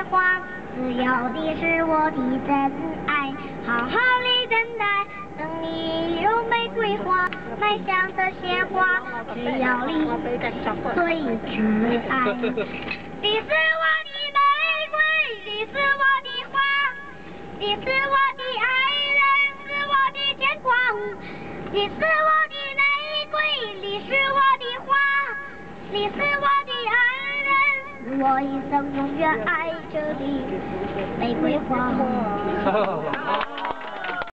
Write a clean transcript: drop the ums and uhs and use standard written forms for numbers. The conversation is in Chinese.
花，只要的是我的真爱，好好的等待，等你用玫瑰花埋下这些花，只要你最挚爱。你是我的玫瑰，你是我的花，你是我的爱人，是我的天光，你是我的玫瑰，你是我的花，你是我的爱人，我一生永远爱着你，玫瑰花。